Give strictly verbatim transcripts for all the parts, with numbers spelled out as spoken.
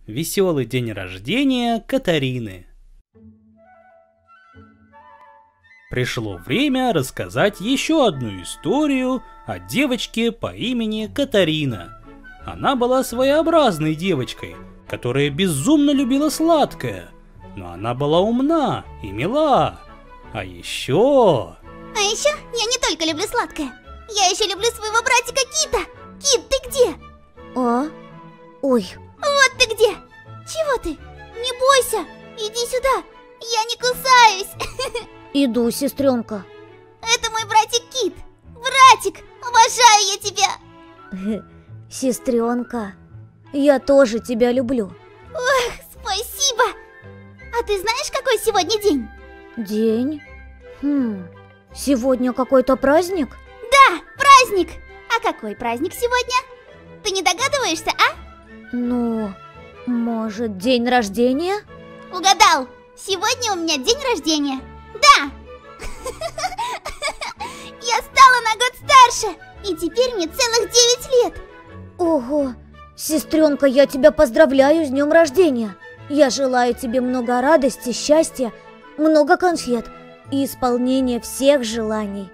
Веселый день рождения Катарины. Пришло время рассказать еще одну историю о девочке по имени Катарина. Она была своеобразной девочкой, которая безумно любила сладкое, но она была умна и мила. А еще... А еще я не только люблю сладкое, я еще люблю своего братика Кита. Кит, ты где? А? Ой. Вот ты где. Чего ты? Не бойся, иди сюда, я не кусаюсь. Иду, сестренка. Это мой братик Кит. Братик, обожаю я тебя. Сестренка, я тоже тебя люблю. Ох, спасибо. А ты знаешь, какой сегодня день? День? Хм, сегодня какой-то праздник? Да, праздник. А какой праздник сегодня? Ты не догадываешься, а? Ну, может, день рождения? Угадал. Сегодня у меня день рождения. Да. Я стала на год старше, и теперь мне целых девять лет. Ого, сестренка, я тебя поздравляю с днем рождения. Я желаю тебе много радости, счастья, много конфет и исполнения всех желаний.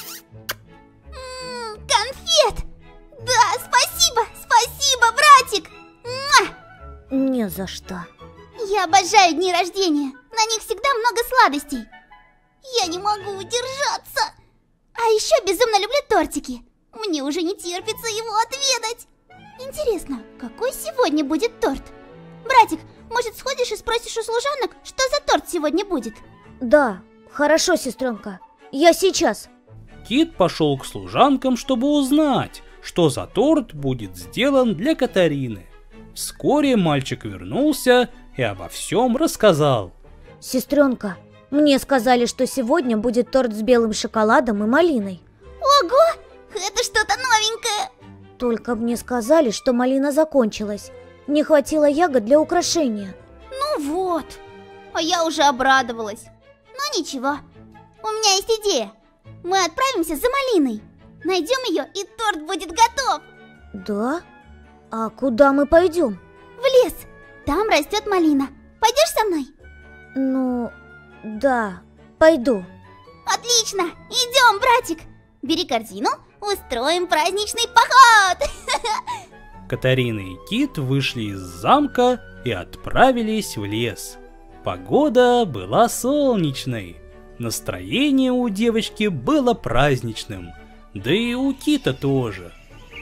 М-м, конфет! Да, спасибо, спасибо, братик! Муа! Не за что. Я обожаю дни рождения, на них всегда много сладостей. Я не могу удержаться. А еще безумно люблю тортики. Мне уже не терпится его отведать. Интересно, какой сегодня будет торт? Братик, может, сходишь и спросишь у служанок, что за торт сегодня будет? Да, хорошо, сестренка. Я сейчас. Кит пошел к служанкам, чтобы узнать, что за торт будет сделан для Катарины. Вскоре мальчик вернулся и обо всем рассказал. Сестренка, мне сказали, что сегодня будет торт с белым шоколадом и малиной. Ого, это что-то новенькое. Только мне сказали, что малина закончилась. Не хватило ягод для украшения. Ну вот, а я уже обрадовалась. Но ничего, у меня есть идея. Мы отправимся за малиной. Найдем ее, и торт будет готов. Да? А куда мы пойдем? В лес, там растет малина. Пойдешь со мной? Ну, да, пойду. Отлично, идем, братик. Бери корзину, устроим праздничный поход. Катарина и Кит вышли из замка и отправились в лес. Погода была солнечной. Настроение у девочки было праздничным. Да и у Кита тоже.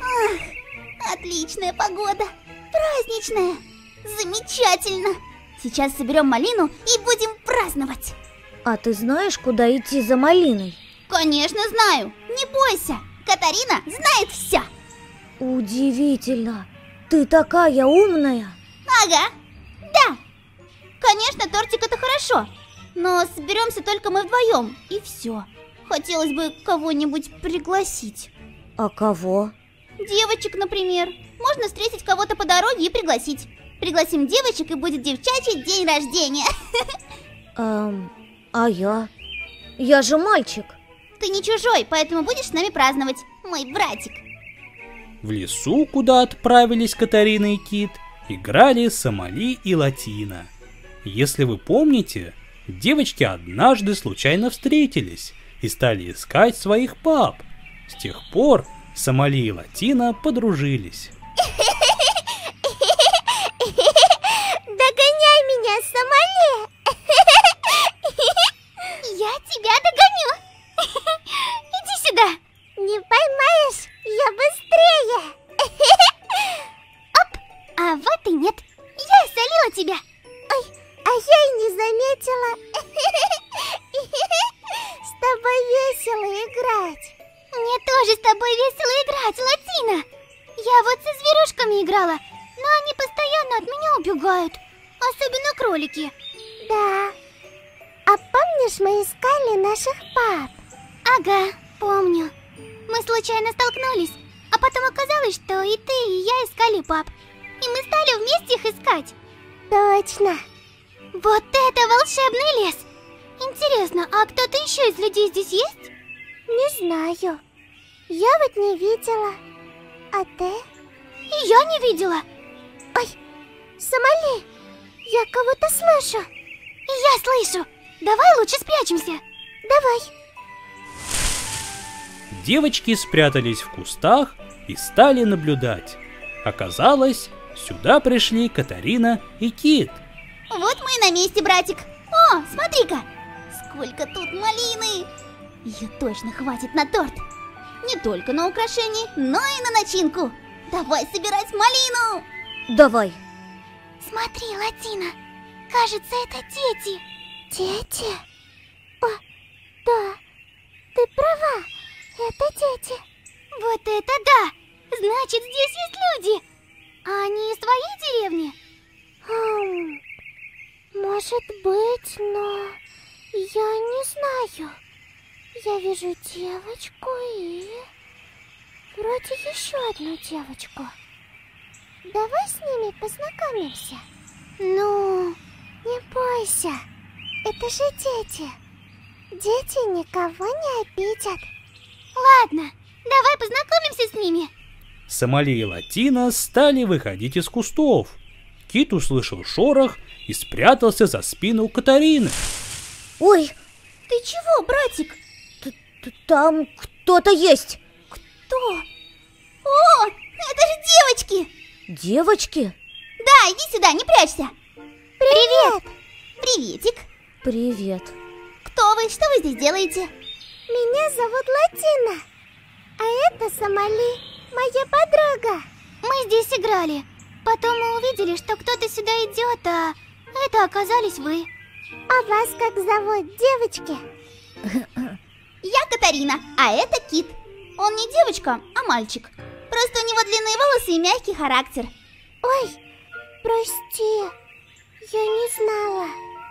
Ах, отличная погода. Праздничная. Замечательно. Сейчас соберем малину и будем праздновать. А ты знаешь, куда идти за малиной? Конечно знаю. Не бойся. Катарина знает все. Удивительно. Ты такая умная. Ага. Да. Конечно, тортик это хорошо. Но соберемся только мы вдвоем, и все. Хотелось бы кого-нибудь пригласить. А кого? Девочек, например. Можно встретить кого-то по дороге и пригласить. Пригласим девочек, и будет девчачий день рождения. Эм, а я? Я же мальчик. Ты не чужой, поэтому будешь с нами праздновать, мой братик. В лесу, куда отправились Катарина и Кит, играли Сомали и Латина. Если вы помните, девочки однажды случайно встретились и стали искать своих пап. С тех пор Сомали и Латина подружились. Догоняй меня, Сомали! Я тебя догоню! Иди сюда! Не поймаешь, я быстрее! Оп! А вот и нет! Я солила тебя! Ой, а я и не заметила! С тобой весело играть! Мне тоже с тобой весело играть, Латина! Я вот со зверюшками играла, но они постоянно от меня убегают. Особенно кролики. Да. А помнишь, мы искали наших пап? Ага, помню. Мы случайно столкнулись, а потом оказалось, что и ты, и я искали пап. И мы стали вместе их искать. Точно. Вот это волшебный лес. Интересно, а кто-то еще из людей здесь есть? Не знаю. Я вот не видела. А ты? И я не видела. Ой, Сомали, я кого-то слышу. Я слышу. Давай лучше спрячемся. Давай. Девочки спрятались в кустах и стали наблюдать. Оказалось, сюда пришли Катарина и Кит. Вот мы и на месте, братик. О, смотри-ка, сколько тут малины. Ее точно хватит на торт. Не только на украшение, но и на начинку. Давай собирать малину. Давай. Смотри, Латина, кажется, это дети. Дети? О, да, ты права, это дети. Вот это да! Значит, здесь есть люди. А они из твоей деревни? Хм, может быть, но я не знаю. Я вижу девочку и вроде еще одну девочку. Давай с ними познакомимся. Ну, не бойся, это же дети. Дети никого не обидят. Ладно, давай познакомимся с ними. Сомали и Латина стали выходить из кустов. Кит услышал шорох и спрятался за спину Катарины. Ой, ты чего, братик? Там кто-то есть. Кто? О, это же девочки! Девочки? Да, иди сюда, не прячься. Привет! Приветик. Привет. Кто вы? Что вы здесь делаете? Меня зовут Латина. А это Сомали, моя подруга. Мы здесь играли. Потом мы увидели, что кто-то сюда идет, а это оказались вы. А вас как зовут, девочки? Я Катарина, а это Кит. Он не девочка, а мальчик. Просто у него длинные волосы и мягкий характер. Ой, прости, я не знала.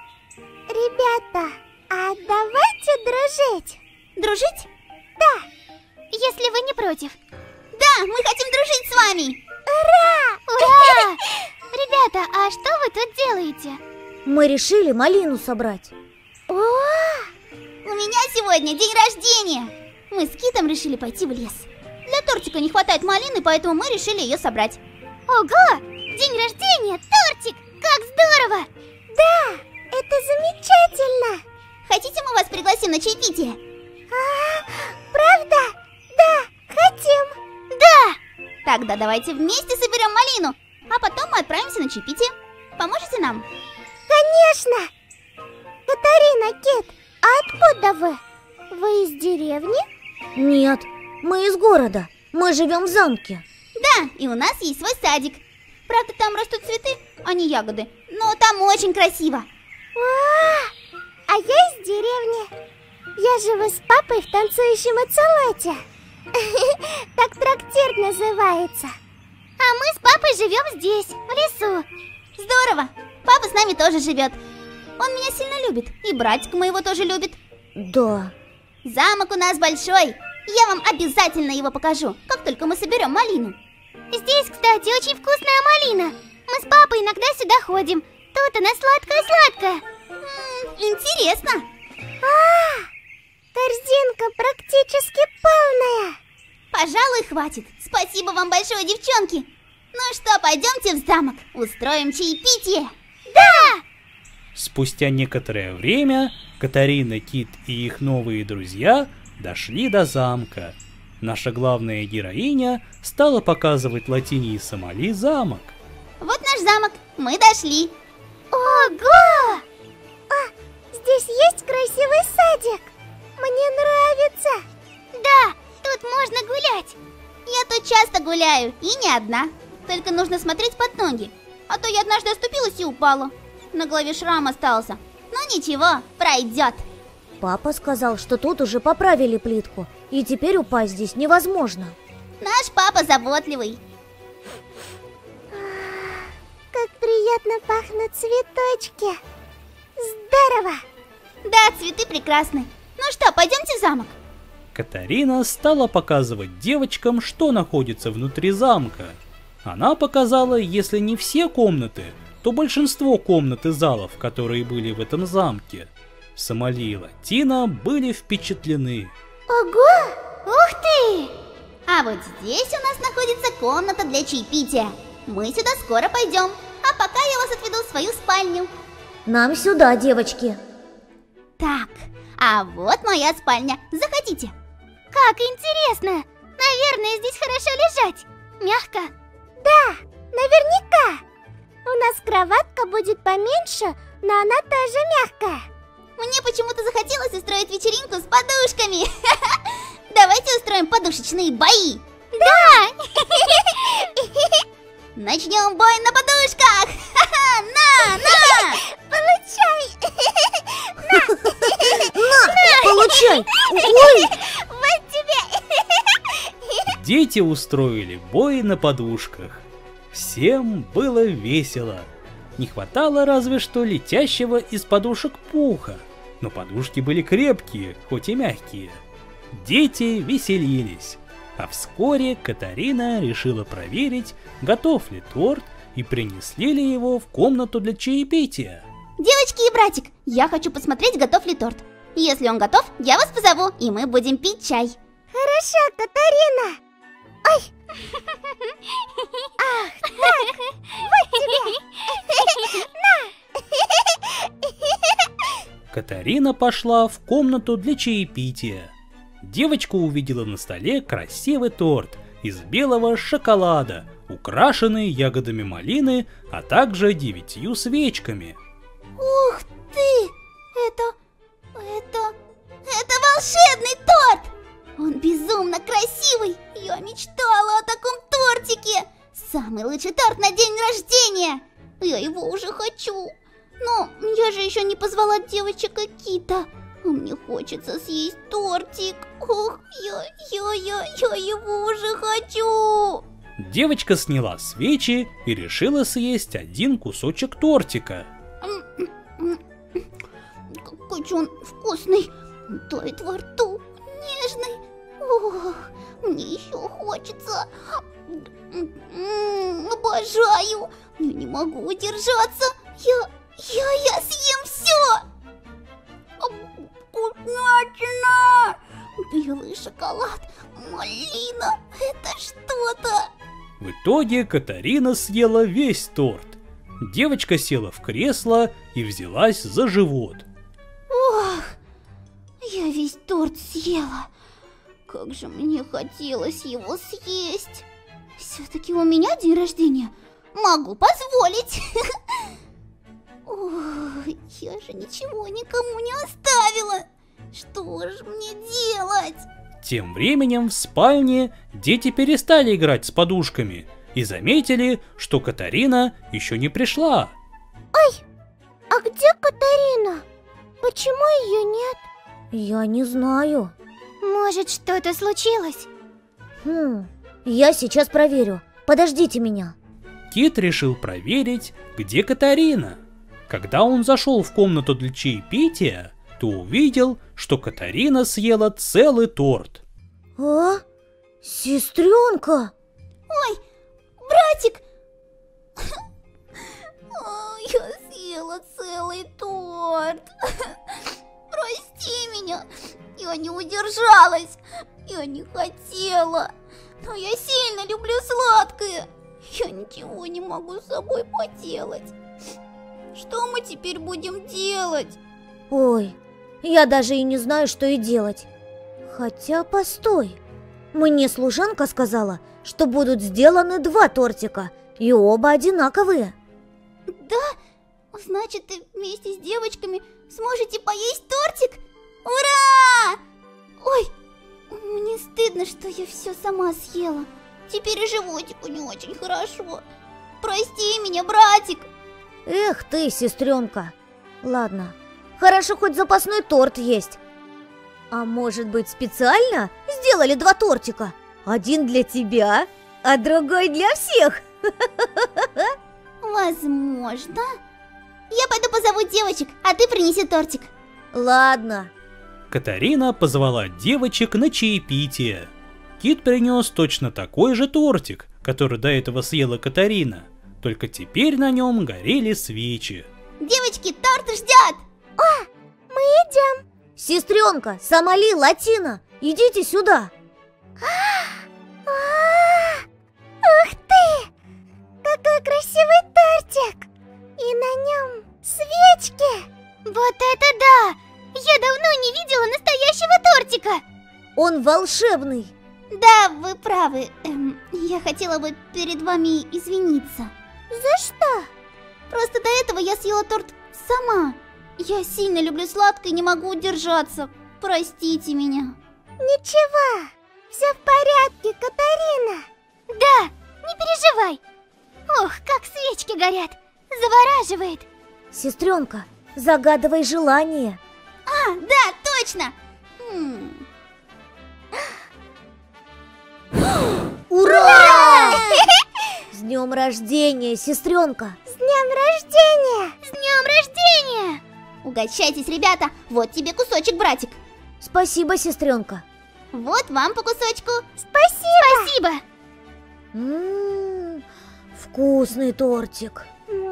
Ребята, а давайте дружить. Дружить? Да, если вы не против. Да, мы хотим дружить с вами. Ура! Ура! Ребята, а что вы тут делаете? Мы решили малину собрать. О, у меня сегодня день рождения. Мы с Китом решили пойти в лес. Для тортика не хватает малины, поэтому мы решили ее собрать. Ого! День рождения, тортик! Как здорово! Да, это замечательно! Хотите, мы вас пригласим на чаепитие? А, правда? Да, хотим! Да! Тогда давайте вместе соберем малину, а потом мы отправимся на чаепитие. Поможете нам? Конечно! Катарина, Кит, а откуда вы? Вы из деревни? Нет, мы из города. Мы живем в замке. Да, и у нас есть свой садик. Правда, там растут цветы, а не ягоды. Но там очень красиво. О, а я из деревни. Я живу с папой в танцующем оцелоте. Так трактир называется. А мы с папой живем здесь, в лесу. Здорово. Папа с нами тоже живет. Он меня сильно любит, и братик моего тоже любит. Да. Замок у нас большой. Я вам обязательно его покажу, как только мы соберем малину. Здесь, кстати, очень вкусная малина. Мы с папой иногда сюда ходим. Тут она сладкая-сладкая. Интересно. А, корзинка практически полная. Пожалуй, хватит. Спасибо вам большое, девчонки. Ну что, пойдемте в замок, устроим чаепитие. Да! Спустя некоторое время Катарина, Кит и их новые друзья дошли до замка. Наша главная героиня стала показывать Латине и Сомали замок. Вот наш замок, мы дошли. Ого! А, здесь есть красивый садик. Мне нравится. Да, тут можно гулять. Я тут часто гуляю, и не одна. Только нужно смотреть под ноги. А то я однажды оступилась и упала. На голове шрам остался. Но ничего, пройдет. Папа сказал, что тут уже поправили плитку, и теперь упасть здесь невозможно. Наш папа заботливый. Как приятно пахнут цветочки. Здорово. Да, цветы прекрасны. Ну что, пойдемте в замок. Катарина стала показывать девочкам, что находится внутри замка. Она показала, если не все комнаты, то большинство комнат и залов, которые были в этом замке. Сомали и Латина были впечатлены. Ого! Ух ты! А вот здесь у нас находится комната для чаепития. Мы сюда скоро пойдем. а пока я вас отведу в свою спальню. Нам сюда, девочки. Так, а вот моя спальня. Заходите. Как интересно. Наверное, здесь хорошо лежать. Мягко. Да, наверняка. У нас кроватка будет поменьше, но она тоже мягкая. Мне почему-то захотелось устроить вечеринку с подушками. Давайте устроим подушечные бои. Да! Начнем бой на подушках. На, на! Получай! На, получай! Ой! Вот тебе! Дети устроили бой на подушках. Всем было весело. Не хватало разве что летящего из подушек пуха, но подушки были крепкие, хоть и мягкие. Дети веселились, а вскоре Катарина решила проверить, готов ли торт и принесли ли его в комнату для чаепития. Девочки и братик, я хочу посмотреть, готов ли торт. Если он готов, я вас позову, и мы будем пить чай. Хорошо, Катарина. Ой! Ах, так, вот тебе! На! Катарина пошла в комнату для чаепития. Девочка увидела на столе красивый торт из белого шоколада, украшенный ягодами малины, а также девятью свечками. Ух ты! Это... это... это волшебный торт! Он безумно красивый! Я мечтала о таком тортике! Самый лучший торт на день рождения! Я его уже хочу! Но я же еще не позвала девочек и Кита. А мне хочется съесть тортик. Ох, я, я, я, я его уже хочу! Девочка сняла свечи и решила съесть один кусочек тортика. Какой же он вкусный! Тает во рту, нежный. Ох, мне еще хочется. М-м, обожаю. Я не могу удержаться. Я, я, я съем все. Вкуснятина! Белый шоколад, малина. Это что-то. В итоге Катарина съела весь торт. Девочка села в кресло и взялась за живот. Ох, я весь торт съела. Как же мне хотелось его съесть. Все-таки у меня день рождения. Могу позволить. Ой, я же ничего никому не оставила. Что же мне делать? Тем временем в спальне дети перестали играть с подушками и заметили, что Катарина еще не пришла. Ой, а где Катарина? Почему ее нет? Я не знаю. Может, что-то случилось? Хм, я сейчас проверю. Подождите меня. Кит решил проверить, где Катарина. Когда он зашел в комнату для чаепития, то увидел, что Катарина съела целый торт. А? Сестренка? Ой, братик! Ой, я съела целый торт. Прости меня, я не удержалась. Я не хотела. Но я сильно люблю сладкое. Я ничего не могу с собой поделать. Что мы теперь будем делать? Ой, я даже и не знаю, что и делать. Хотя, постой. Мне служанка сказала, что будут сделаны два тортика, и оба одинаковые. Да? Значит, ты вместе с девочками сможете поесть тортик? Ура! Ой, мне стыдно, что я все сама съела. Теперь и животику не очень хорошо. Прости меня, братик. Эх ты, сестренка. Ладно, хорошо, хоть запасной торт есть. А может быть, специально сделали два тортика? Один для тебя, а другой для всех. Возможно. Я пойду позову девочек, а ты принеси тортик. Ладно. Катарина позвала девочек на чаепитие. Кит принес точно такой же тортик, который до этого съела Катарина, только теперь на нем горели свечи. Девочки, торт ждет! О, мы идем. Сестренка, Сомали, Латина, идите сюда. Ух ты! Какой красивый тортик! И на нем свечки! Вот это да! Я давно не видела настоящего тортика! Он волшебный. Да, вы правы. Эм, я хотела бы перед вами извиниться. За что? Просто до этого я съела торт сама. Я сильно люблю сладкое и не могу удержаться. Простите меня. Ничего, все в порядке, Катарина. Да, не переживай. Ох, как свечки горят. Завораживает. Сестренка, загадывай желание. А, да, точно. М-м. Ура! С днем рождения, сестренка! С днем рождения! С днем рождения! Угощайтесь, ребята! Вот тебе кусочек, братик! Спасибо, сестренка! Вот вам по кусочку! Спасибо! Спасибо! Ммм, вкусный тортик!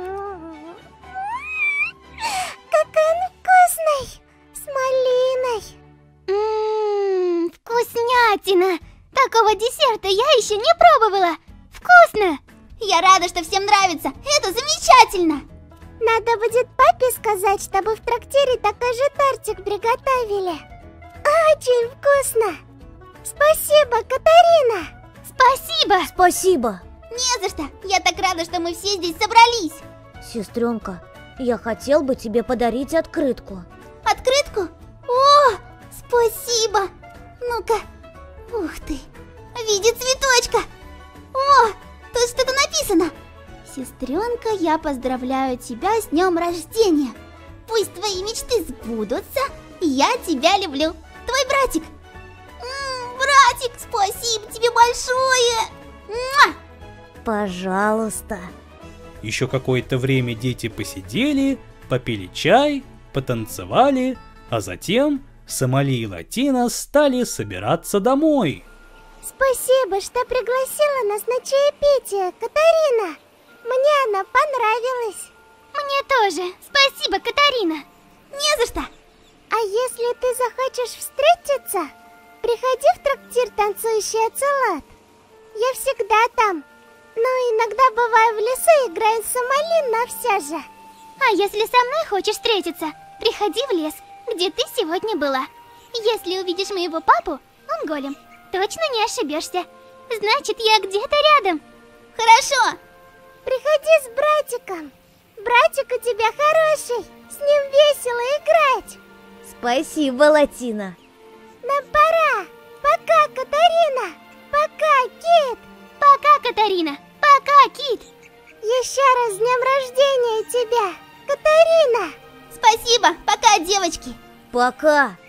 Какой он вкусный! С малиной! Ммм, вкуснятина! Такого десерта я еще не пробовала! Вкусно! Я рада, что всем нравится! Это замечательно! Надо будет папе сказать, чтобы в трактире такой же тортик приготовили. Очень вкусно! Спасибо, Катарина! Спасибо! Спасибо! Не за что! Я так рада, что мы все здесь собрались! Сестренка, я хотел бы тебе подарить открытку. Открытку? О, спасибо! Ну-ка. Ух ты! В виде цветочка! О, тут что-то написано! Сестренка, я поздравляю тебя с днем рождения! Пусть твои мечты сбудутся, я тебя люблю! Твой братик! М-м, братик, спасибо тебе большое! Муа! Пожалуйста! Еще какое-то время дети посидели, попили чай, потанцевали, а затем Сомали и Латина стали собираться домой. Спасибо, что пригласила нас на чаепитие, Катарина. Мне она понравилась. Мне тоже. Спасибо, Катарина. Не за что. А если ты захочешь встретиться, приходи в трактир «Танцующий оцелот». Я всегда там. Но иногда бываю в лесу, играю с Сомали, но все же. А если со мной хочешь встретиться, приходи в лес, где ты сегодня была. Если увидишь моего папу, он голем, точно не ошибешься. Значит, я где-то рядом. Хорошо. Приходи с братиком. Братик у тебя хороший, с ним весело играть. Спасибо, Латина. Нам пора. Пока, Катарина. Пока, Кит. Пока, Катарина. Пока, Кит. Еще раз с днем рождения тебя, Катарина. Спасибо. Пока, девочки. Пока.